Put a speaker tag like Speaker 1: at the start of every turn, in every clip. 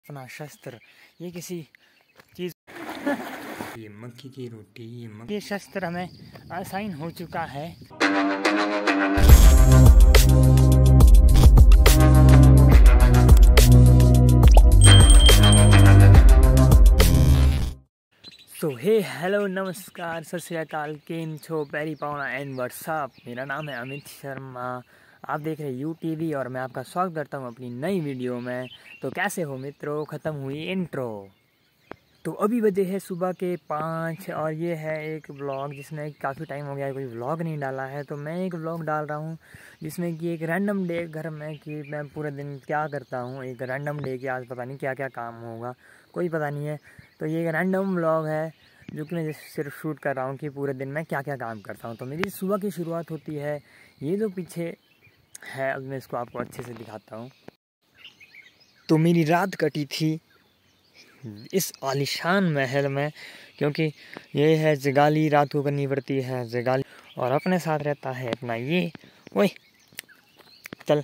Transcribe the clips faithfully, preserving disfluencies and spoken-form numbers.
Speaker 1: अपना शस्त्र, ये किसी चीज ये मक्की की रोटी, ये मक्की, ये शस्त्र हमें असाइन हो चुका है। सो हे हेलो नमस्कार सत श्री अकाल, केम छो, पैरी पावना एंड व्हाट्सअप। मेरा नाम है अमित शर्मा, आप देख रहे हैं यू टीवी और मैं आपका स्वागत करता हूं अपनी नई वीडियो में। तो कैसे हो मित्रों, ख़त्म हुई इंट्रो। तो अभी बजे है सुबह के पाँच और ये है एक व्लॉग जिसमें काफ़ी टाइम हो गया है कोई व्लॉग नहीं डाला है। तो मैं एक व्लॉग डाल रहा हूँ जिसमें कि एक रैंडम डे घर में कि मैं पूरे दिन क्या करता हूँ। एक रैंडम डे की आज पता नहीं क्या क्या काम होगा, कोई पता नहीं है। तो ये एक रैंडम व्लॉग है जो कि मैं सिर्फ शूट कर रहा हूँ कि पूरे दिन में क्या क्या काम करता हूँ। तो मेरी सुबह की शुरुआत होती है, ये जो पीछे है अब मैं इसको आपको अच्छे से दिखाता हूँ। तो मेरी रात कटी थी इस आलीशान महल में, क्योंकि ये है जगाली, रात को करनी पड़ती है जगाली। और अपने साथ रहता है अपना ये, ओए चल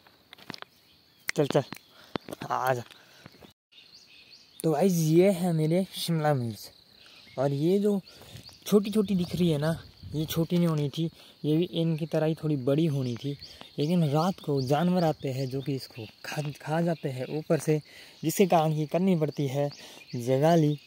Speaker 1: चल चल आ जा। तो गाइस ये है मेरे शिमला मिर्च, और ये जो छोटी छोटी दिख रही है ना, ये छोटी नहीं होनी थी, ये भी इनकी तरह ही थोड़ी बड़ी होनी थी। लेकिन रात को जानवर आते हैं जो कि इसको खा खा जाते हैं ऊपर से, जिसके कारण ये करनी पड़ती है जगाली।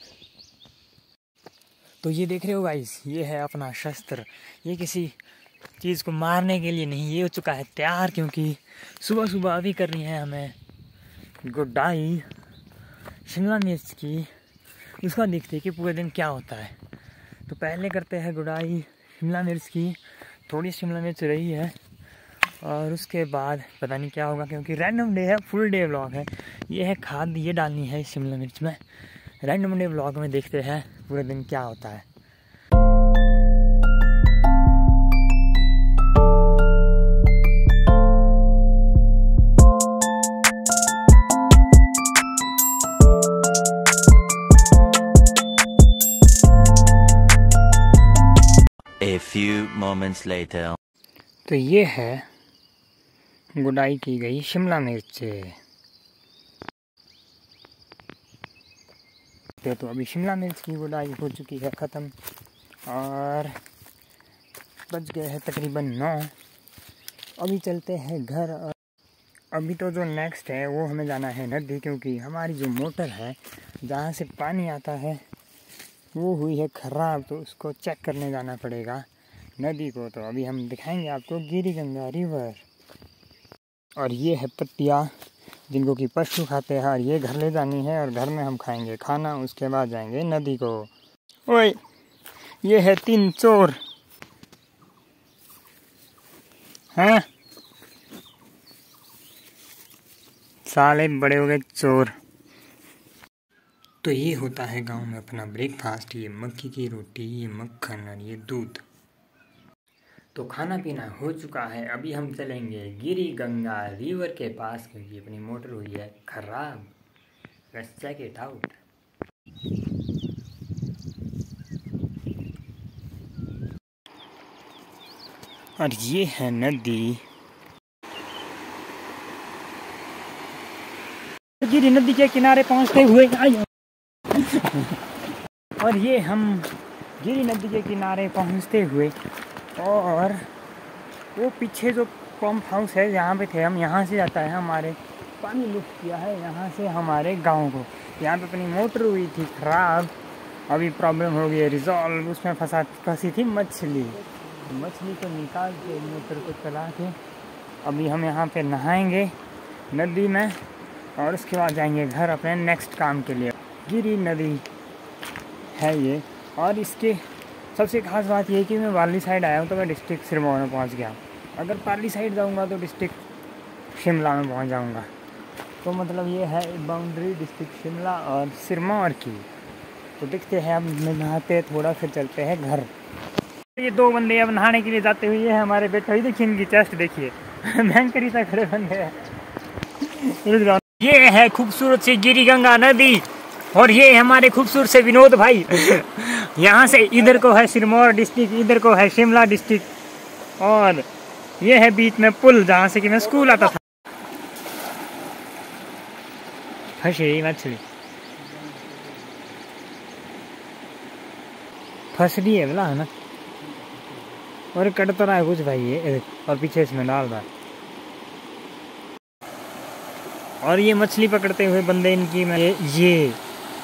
Speaker 1: तो ये देख रहे हो गाइस, ये है अपना शस्त्र, ये किसी चीज़ को मारने के लिए नहीं, ये हो चुका है तैयार, क्योंकि सुबह सुबह अभी करनी है हमें गुडाई शिमला मिर्च की। उसका देखते हैं कि पूरे दिन क्या होता है। तो पहले करते हैं गुडाई शिमला मिर्च की, थोड़ी शिमला मिर्च रही है, और उसके बाद पता नहीं क्या होगा, क्योंकि रैंडम डे है, फुल डे व्लॉग है। ये है खाद, ये डालनी है शिमला मिर्च में। रैंडम डे व्लॉग में देखते हैं पूरे दिन क्या होता है।
Speaker 2: A few moments later.
Speaker 1: तो ये है गुडाई की गई शिमला मिर्च। तो अभी शिमला मिर्च की गुडाई हो चुकी है ख़त्म, और बज गए हैं तकरीबन नौ। अभी चलते हैं घर। और अभी तो जो नेक्स्ट है वो हमें जाना है नदी, क्योंकि हमारी जो मोटर है जहाँ से पानी आता है वो हुई है ख़राब, तो उसको चेक करने जाना पड़ेगा नदी को। तो अभी हम दिखाएंगे आपको गिरी गंगा रिवर। और ये है पत्तियाँ जिनको कि पशु खाते हैं, और ये घर ले जानी है और घर में हम खाएंगे खाना, उसके बाद जाएंगे नदी को। ओए ये है तीन चोर हैं, साले बड़े हो गए चोर। तो ये होता है गांव में अपना ब्रेकफास्ट, ये मक्की की रोटी, ये मक्खन और ये दूध। तो खाना पीना हो चुका है, अभी हम चलेंगे गिरी गंगा रिवर के पास, क्योंकि अपनी मोटर हुई है खराब। Let's check it out. और ये है नदी, गिरी नदी के किनारे पहुंचते हुए आए। और ये हम गिरी नदी के किनारे पहुंचते हुए, और वो पीछे जो पंप हाउस है जहाँ पे थे हम, यहाँ से जाता है हमारे पानी लिफ्ट किया है यहाँ से हमारे गांव को। यहाँ पे अपनी मोटर हुई थी ख़राब, अभी प्रॉब्लम हो गई है रिजॉल्व। उसमें फंसा फंसी थी मछली, मछली को निकाल के मोटर को चला के अभी हम यहाँ पे नहाएंगे नदी में, और उसके बाद जाएंगे घर अपने नेक्स्ट काम के लिए। गिरी नदी है ये, और इसके सबसे खास बात ये है कि मैं वाली साइड आया हूँ तो मैं डिस्ट्रिक्ट सिरमौर में पहुँच गया। अगर पाली साइड जाऊँगा तो डिस्ट्रिक्ट शिमला में पहुँच जाऊँगा। तो मतलब ये है बाउंड्री डिस्ट्रिक्ट शिमला और सिरमौर की। तो देखते हैं, अब नहाते थोड़ा फिर चलते हैं घर। ये दो बंदे अब नहाने के लिए जाते हुए है हमारे बेटे, ही देखिए इनकी चेस्ट देखिए भयंकरी सा खड़े बंदे हैं। ये है खूबसूरत सी गिरी गंगा नदी, और ये हमारे खूबसूरत से विनोद भाई। यहाँ से इधर को है सिरमौर डिस्ट्रिक्ट, इधर को है शिमला डिस्ट्रिक्ट, और ये है बीच में पुल जहाँ से कि मैं स्कूल आता था। फंस रही मछली, फंस रही है बोला है ना। और कट तो रहा है कुछ भाई ये, और पीछे इसमें डाल रहा है। और ये मछली पकड़ते हुए बंदे इनकी मैं ये, ये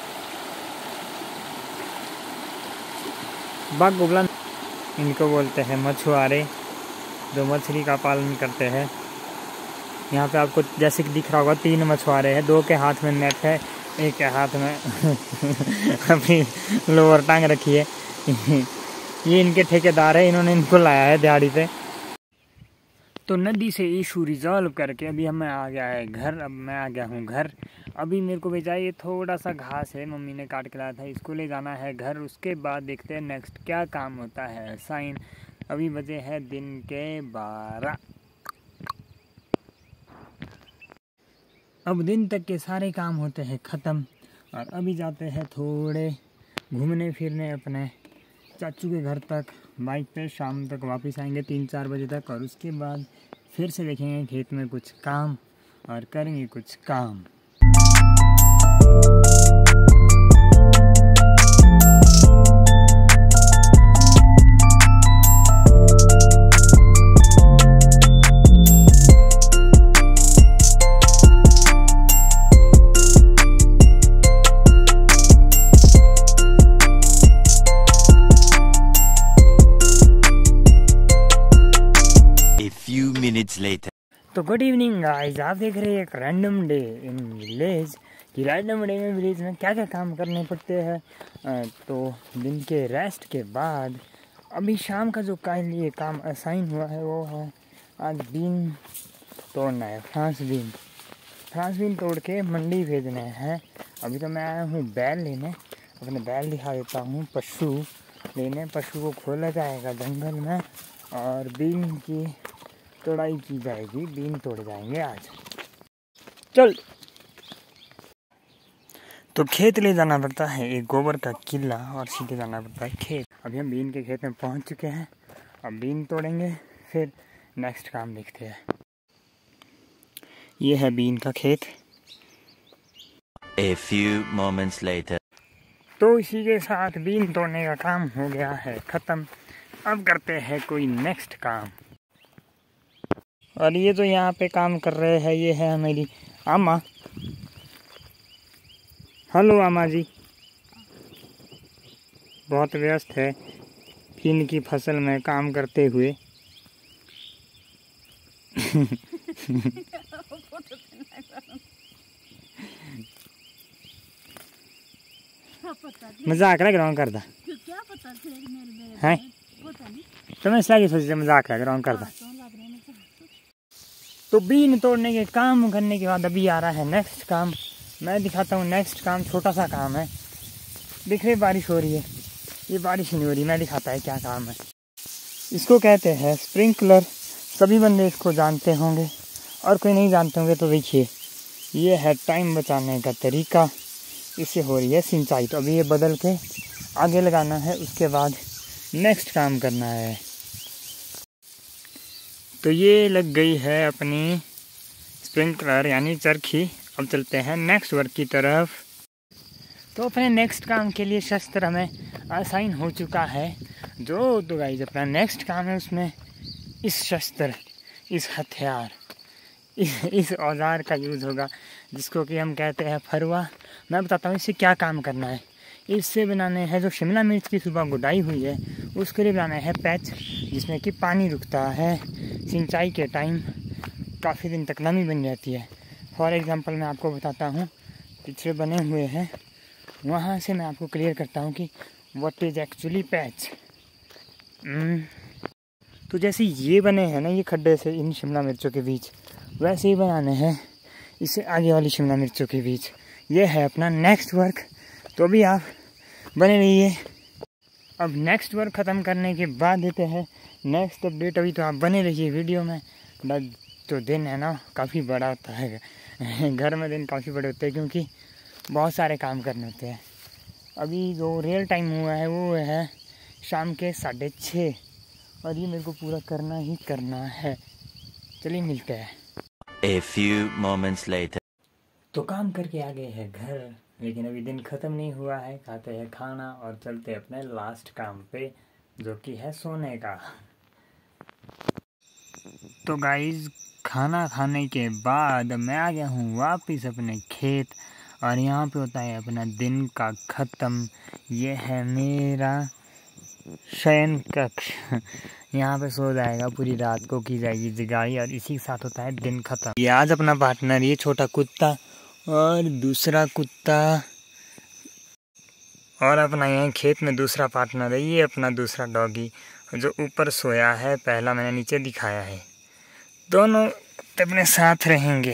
Speaker 1: बागुबला इनको बोलते हैं मछुआरे, जो मछली का पालन करते हैं। यहाँ पे आपको जैसे कि दिख रहा होगा तीन मछुआरे हैं, दो के हाथ में नेट है, एक के हाथ में अपनी लोअर टांग रखी है। ये इनके ठेकेदार है, इन्होंने इनको लाया है दिहाड़ी पे। तो नदी से इशू रिजॉल्व करके अभी हमें आ गया है घर। अब मैं आ गया हूँ घर। अभी मेरे को भेजा ये थोड़ा सा घास है, मम्मी ने काट के लाया था, इसको ले जाना है घर। उसके बाद देखते हैं नेक्स्ट क्या काम होता है। साइन अभी बजे हैं दिन के बारह। अब दिन तक के सारे काम होते हैं ख़त्म, और अभी जाते हैं थोड़े घूमने फिरने अपने चाचू के घर तक बाइक पे। शाम तक वापस आएंगे तीन चार बजे तक, और उसके बाद फिर से देखेंगे खेत में कुछ काम और करेंगे कुछ काम।
Speaker 2: Minutes later.
Speaker 1: तो गुड इवनिंग गाइस, आप देख रहे हैं एक रैंडम डे इन विलेज कि रैंडम डे में विलेज में क्या क्या काम करने पड़ते हैं। तो दिन के रेस्ट के बाद अभी शाम का जो कल ये काम असाइन हुआ है वो है आज बीन तोड़ना है, फ्रांस बीन। फ्रांस बीन तोड़ के मंडी भेजने हैं। अभी तो मैं आया हूँ बैल लेने, अपने बैल दिखा देता हूँ। पशु लेने, पशु को खोला जाएगा जंगल में और बीन की तोड़ाई की जाएगी। बीन तोड़ जाएंगे आज। चल, तो खेत ले जाना पड़ता है एक गोबर का किला और सीधे जाना पड़ता है खेत। अभी हम बीन के खेत में पहुंच चुके हैं। अब बीन तोड़ेंगे, फिर नेक्स्ट काम देखते हैं। ये है बीन का खेत।
Speaker 2: A few moments later.
Speaker 1: तो इसी के साथ बीन तोड़ने का काम हो गया है ख़त्म। अब करते हैं कोई नेक्स्ट काम। और ये जो यहाँ पे काम कर रहे हैं ये है मेरी आमा। हेलो आमा जी। बहुत व्यस्त है बीन की फसल में काम करते हुए। मजाक लग रहा हूँ करदा है, तो मैं इसलिए सोच मजाक लग रहा हूँ करदा। तो बीन तोड़ने के काम करने के बाद अभी आ रहा है नेक्स्ट काम। मैं दिखाता हूँ नेक्स्ट काम। छोटा सा काम है, दिख रही बारिश हो रही है, ये बारिश नहीं हो रही। मैं दिखाता है क्या काम है। इसको कहते हैं स्प्रिंकलर। सभी बंदे इसको जानते होंगे, और कोई नहीं जानते होंगे तो देखिए, ये है टाइम बचाने का तरीका। इससे हो रही है सिंचाई। तो अभी ये बदल के आगे लगाना है, उसके बाद नेक्स्ट काम करना है। तो ये लग गई है अपनी स्प्रिंकलर यानी चरखी। अब चलते हैं नेक्स्ट वर्क की तरफ। तो अपने नेक्स्ट काम के लिए शस्त्र हमें असाइन हो चुका है। जो तो गाइस अपना नेक्स्ट काम है उसमें इस शस्त्र, इस हथियार, इस इस औजार का यूज़ होगा, जिसको कि हम कहते हैं फरुआ। मैं बताता हूँ इससे क्या काम करना है। इससे बनाने हैं जो शिमला मिर्च की सुबह गुडाई हुई है, उसके लिए बनाना है पैच, जिसमें कि पानी रुकता है सिंचाई के टाइम, काफ़ी दिन तक नमी बन जाती है। फॉर एग्ज़ाम्पल मैं आपको बताता हूँ, पीछे बने हुए हैं, वहाँ से मैं आपको क्लियर करता हूँ कि व्हाट इज़ एक्चुअली पैच। तो जैसे ये बने हैं ना ये खड्डे से इन शिमला मिर्चों के बीच, वैसे ही बनाने हैं इससे आगे वाली शिमला मिर्चों के बीच। ये है अपना नेक्स्ट वर्क। तो अभी आप बने रहिए। अब नेक्स्ट वर्क ख़त्म करने के बाद देते हैं नेक्स्ट अपडेट। अभी तो आप बने रहिए वीडियो में। बट जो दिन है ना काफ़ी बड़ा होता है, घर में दिन काफ़ी बड़े होते हैं क्योंकि बहुत सारे काम करने होते हैं। अभी जो रियल टाइम हुआ है वो है शाम के साढ़े छः, और ये मेरे को पूरा करना ही करना है। चलिए मिलते हैं।
Speaker 2: A few moments later.
Speaker 1: तो काम करके आ गए हैं घर, लेकिन अभी दिन ख़त्म नहीं हुआ है। खाते हैं खाना और चलते अपने लास्ट काम पे, जो कि है सोने का। तो गाइस, खाना खाने के बाद मैं आ गया हूँ वापस अपने खेत, और यहाँ पे होता है अपना दिन का ख़त्म। ये है मेरा शयन कक्ष। यहाँ पे सो जाएगा, पूरी रात को की जाएगी जगाई, और इसी के साथ होता है दिन ख़त्म। ये आज अपना पार्टनर, ये छोटा कुत्ता और दूसरा कुत्ता, और अपना यहाँ खेत में दूसरा पार्टनर है, ये अपना दूसरा डॉगी जो ऊपर सोया है। पहला मैंने नीचे दिखाया है। दोनों अपने साथ रहेंगे।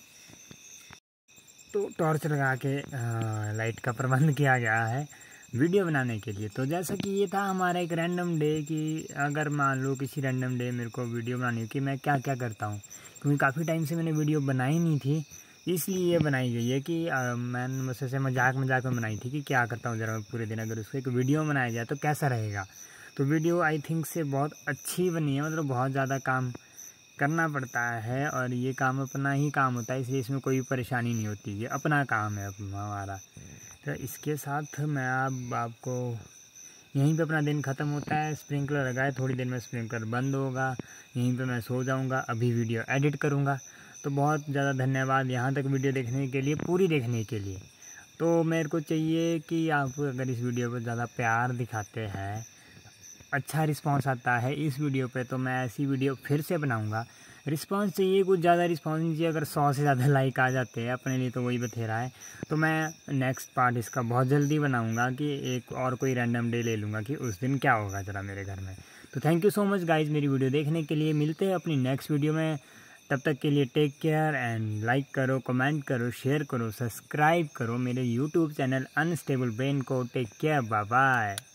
Speaker 1: तो टॉर्च लगा के लाइट का प्रबंध किया गया है वीडियो बनाने के लिए। तो जैसा कि ये था हमारा एक रैंडम डे, कि अगर मान लो किसी रैंडम डे मेरे को वीडियो बनानी हो कि मैं क्या क्या करता हूँ, क्योंकि काफ़ी टाइम से मैंने वीडियो बनाई नहीं थी, इसलिए ये बनाई गई है कि आ, मैंने बस ऐसे मजाक मजाक में बनाई थी कि क्या करता हूँ ज़रा पूरे दिन, अगर उसको एक वीडियो बनाया जाए तो कैसा रहेगा। तो वीडियो आई थिंक से बहुत अच्छी बनी है, मतलब बहुत ज़्यादा काम करना पड़ता है, और ये काम अपना ही काम होता है, इसलिए इसमें कोई परेशानी नहीं होती, ये अपना काम है हमारा। तो इसके साथ मैं अब आपको यहीं पे अपना दिन ख़त्म होता है। स्प्रिंकलर लगाए, थोड़ी देर में स्प्रिंकलर बंद होगा, यहीं पे मैं सो जाऊंगा, अभी वीडियो एडिट करूंगा। तो बहुत ज़्यादा धन्यवाद यहाँ तक वीडियो देखने के लिए, पूरी देखने के लिए। तो मेरे को चाहिए कि आप अगर इस वीडियो पर ज़्यादा प्यार दिखाते हैं, अच्छा रिस्पांस आता है इस वीडियो पे, तो मैं ऐसी वीडियो फिर से बनाऊंगा। रिस्पांस चाहिए, कुछ ज़्यादा रिस्पांस नहीं चाहिए। अगर सौ से ज़्यादा लाइक आ जाते हैं अपने लिए तो वही बथेरा है। तो मैं नेक्स्ट पार्ट इसका बहुत जल्दी बनाऊंगा, कि एक और कोई रैंडम डे ले लूँगा कि उस दिन क्या होगा ज़रा मेरे घर में। तो thank you so much guys मेरी वीडियो देखने के लिए। मिलते हैं अपनी नेक्स्ट वीडियो में, तब तक के लिए टेक केयर एंड लाइक करो, कमेंट करो, शेयर करो, सब्सक्राइब करो मेरे यूट्यूब चैनल अनस्टेबल ब्रेन को। Take care, bye bye.